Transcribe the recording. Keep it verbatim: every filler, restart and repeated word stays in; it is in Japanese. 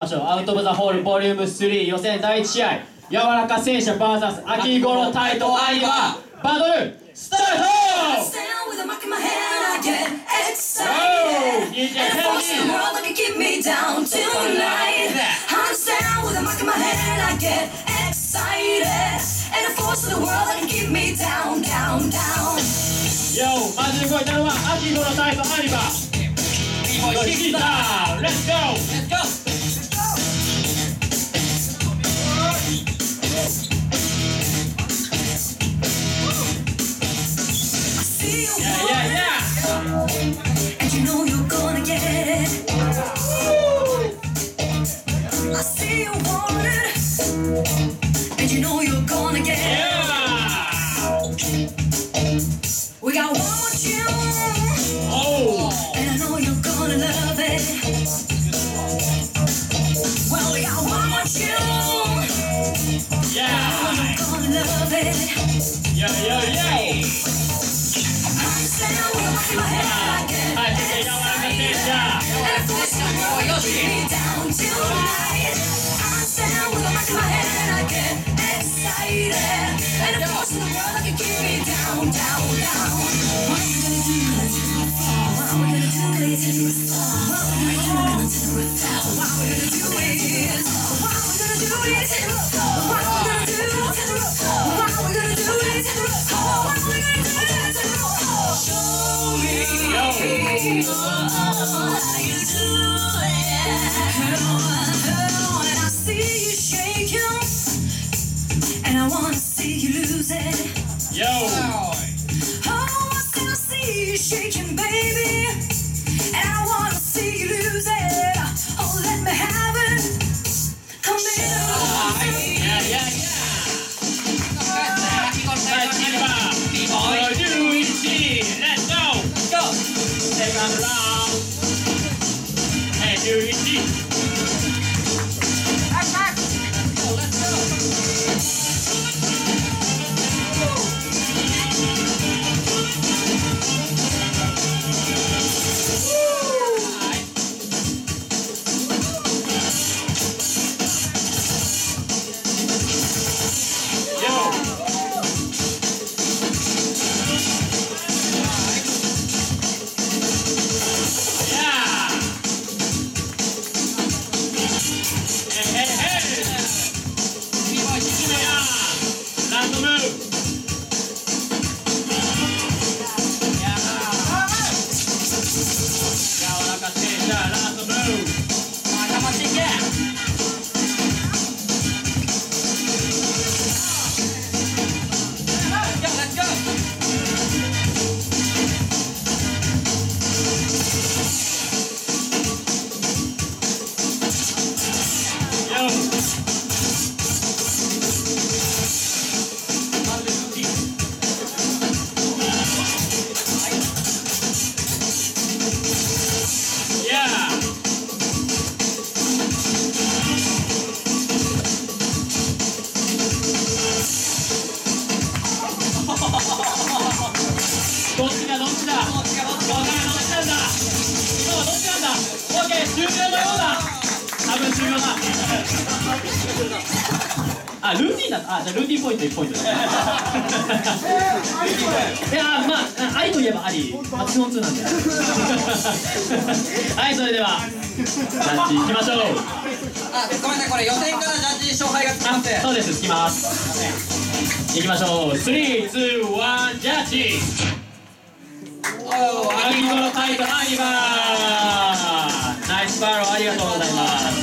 アウト・オブ・ザ・ホールボリュームスリー予選だいいち試合、柔らか戦車 ブイエス 秋頃タイトアイバーバトルスタート。Yo、まず動いたのは秋頃タイトアイバー。よし、ギター、レッツゴー。レッツゴー。Yeah, yeah, yeah. And you know you're gonna get it. I see you want it. And you know you're gonna get it. Yeah. We got one more tune. Oh. And I know you're gonna love it. Well, we got one more tune. Yeah. I know you're gonna love it. Yeah, yeah, yeah. And I wanna see you lose it. Yo. Oh, I still see you shaking, baby. And I wanna see you lose it. Oh, let me have it. Come in. Yeah, yeah, yeah. Let's go. Let's go. Second round. Hey, do it. Let's go.どっちがどっちだ。どっちがどっちなんだ。今はどっちなんだ。オッケー、終了のようだ。多分終了だ。あ、ルーティンだ。あ、じゃあルーティンポイントいちポイントです。いやまあ愛といえばあり、はちのになんで。はい、それではジャッジいきましょう。 あ、ごめんなさい、これ予選からジャッジ勝敗がつきます。 そうです、つきます。いきましょう。スリー、ツー、ワン、ジャッジ。秋頃タイトアイバー。ナイスファウルありがとうございます。